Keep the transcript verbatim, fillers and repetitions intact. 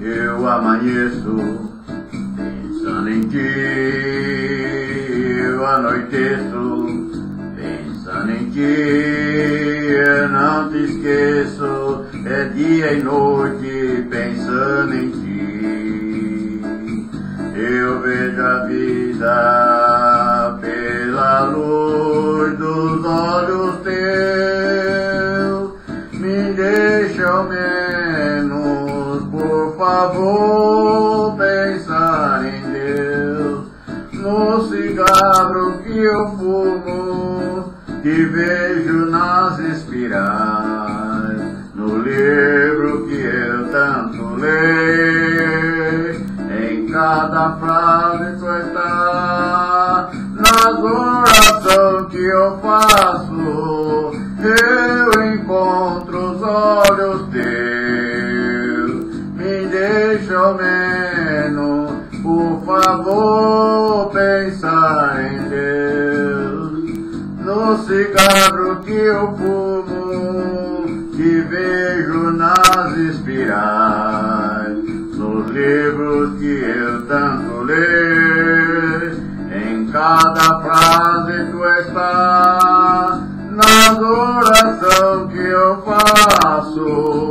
eu amanheço pensando em ti, eu anoiteço pensando em ti, eu não te esqueço, é dia e noite pensando em ti. Eu vejo a vida pela luz dos olhos teus, me deixa ao menos, por favor, pensar em Deus. No cigarro que eu fumo, que vejo nas espirais, no livro que eu tanto leio, em cada frase tu está, nas orações que eu faço, eu encontro os olhos teus. Me deixa ao menos, por favor, pensar em Deus. No cigarro que eu fumo, que vejo nas espirais, nos livros que eu tanto leio, em cada frase tu está, nas orações que eu faço,